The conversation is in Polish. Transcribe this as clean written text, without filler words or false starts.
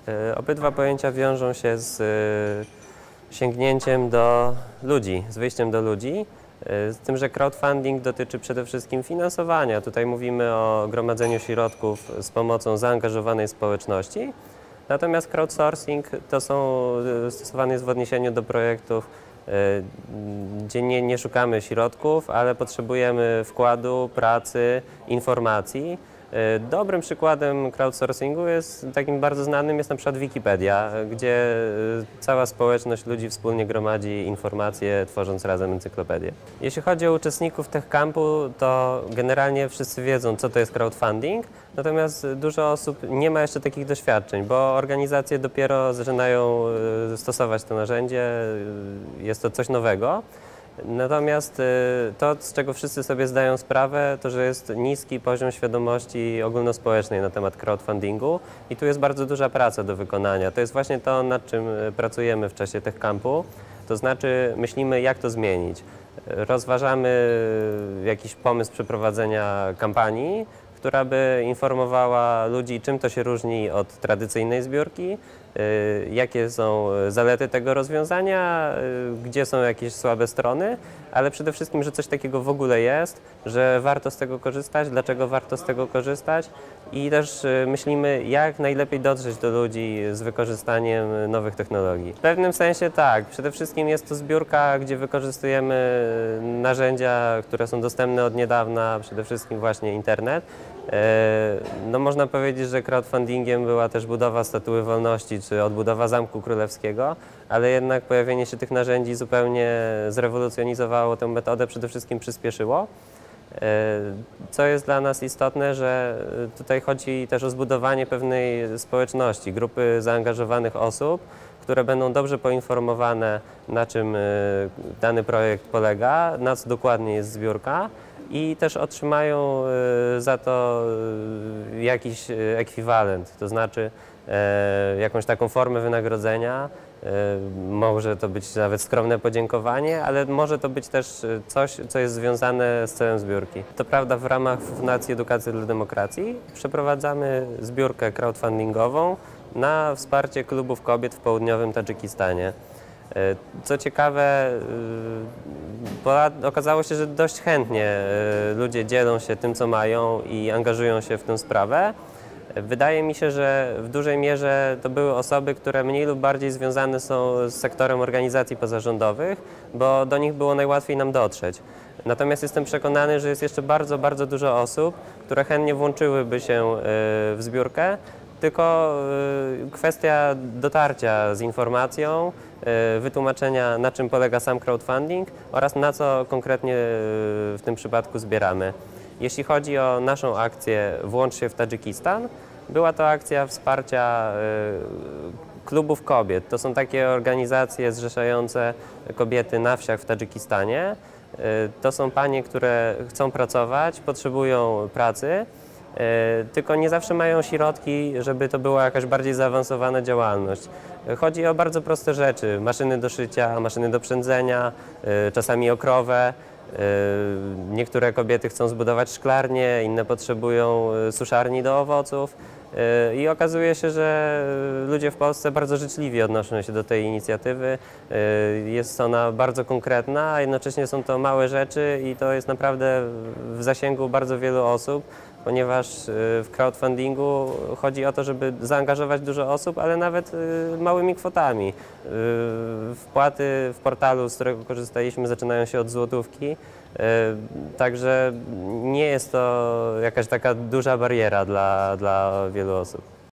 Obydwa pojęcia wiążą się z sięgnięciem do ludzi, z wyjściem do ludzi, z tym, że crowdfunding dotyczy przede wszystkim finansowania. Tutaj mówimy o gromadzeniu środków z pomocą zaangażowanej społeczności, natomiast crowdsourcing stosowany jest w odniesieniu do projektów, gdzie nie szukamy środków, ale potrzebujemy wkładu, pracy, informacji. Dobrym przykładem crowdsourcingu takim bardzo znanym jest na przykład Wikipedia, gdzie cała społeczność ludzi wspólnie gromadzi informacje, tworząc razem encyklopedię. Jeśli chodzi o uczestników TechCampu, to generalnie wszyscy wiedzą, co to jest crowdfunding, natomiast dużo osób nie ma jeszcze takich doświadczeń, bo organizacje dopiero zaczynają stosować to narzędzie, jest to coś nowego. Natomiast to, z czego wszyscy sobie zdają sprawę, to że jest niski poziom świadomości ogólnospołecznej na temat crowdfundingu i tu jest bardzo duża praca do wykonania. To jest właśnie to, nad czym pracujemy w czasie TechCampu, to znaczy myślimy, jak to zmienić. Rozważamy jakiś pomysł przeprowadzenia kampanii, która by informowała ludzi, czym to się różni od tradycyjnej zbiórki, jakie są zalety tego rozwiązania, gdzie są jakieś słabe strony, ale przede wszystkim, że coś takiego w ogóle jest, że warto z tego korzystać, dlaczego warto z tego korzystać i też myślimy, jak najlepiej dotrzeć do ludzi z wykorzystaniem nowych technologii. W pewnym sensie tak, przede wszystkim jest to zbiórka, gdzie wykorzystujemy narzędzia, które są dostępne od niedawna, przede wszystkim właśnie internet. No można powiedzieć, że crowdfundingiem była też budowa Statuły Wolności czy odbudowa Zamku Królewskiego, ale jednak pojawienie się tych narzędzi zupełnie zrewolucjonizowało tę metodę, przede wszystkim przyspieszyło. Co jest dla nas istotne, że tutaj chodzi też o zbudowanie pewnej społeczności, grupy zaangażowanych osób, które będą dobrze poinformowane, na czym dany projekt polega, na co dokładnie jest zbiórka i też otrzymają za to jakiś ekwiwalent, to znaczy jakąś taką formę wynagrodzenia. Może to być nawet skromne podziękowanie, ale może to być też coś, co jest związane z celem zbiórki. To prawda, w ramach Fundacji Edukacji dla Demokracji przeprowadzamy zbiórkę crowdfundingową na wsparcie klubów kobiet w południowym Tadżykistanie. Co ciekawe, okazało się, że dość chętnie ludzie dzielą się tym, co mają i angażują się w tę sprawę. Wydaje mi się, że w dużej mierze to były osoby, które mniej lub bardziej związane są z sektorem organizacji pozarządowych, bo do nich było najłatwiej nam dotrzeć. Natomiast jestem przekonany, że jest jeszcze bardzo, bardzo dużo osób, które chętnie włączyłyby się w zbiórkę, tylko kwestia dotarcia z informacją, wytłumaczenia, na czym polega sam crowdfunding oraz na co konkretnie w tym przypadku zbieramy. Jeśli chodzi o naszą akcję Włącz się w Tadżykistan, była to akcja wsparcia klubów kobiet. To są takie organizacje zrzeszające kobiety na wsiach w Tadżykistanie. To są panie, które chcą pracować, potrzebują pracy, tylko nie zawsze mają środki, żeby to była jakaś bardziej zaawansowana działalność. Chodzi o bardzo proste rzeczy, maszyny do szycia, maszyny do przędzenia, czasami okrowę. Niektóre kobiety chcą zbudować szklarnię, inne potrzebują suszarni do owoców i okazuje się, że ludzie w Polsce bardzo życzliwie odnoszą się do tej inicjatywy. Jest ona bardzo konkretna, a jednocześnie są to małe rzeczy i to jest naprawdę w zasięgu bardzo wielu osób, ponieważ w crowdfundingu chodzi o to, żeby zaangażować dużo osób, ale nawet małymi kwotami. Wpłaty w portalu, z którego korzystaliśmy, zaczynają się od złotówki, także nie jest to jakaś taka duża bariera dla wielu osób.